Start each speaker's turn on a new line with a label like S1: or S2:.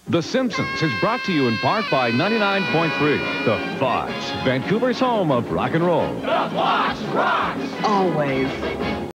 S1: The Simpsons is brought to you in part by 99.3, the Fox, Vancouver's home of rock and roll.
S2: The Fox rocks!
S3: Always.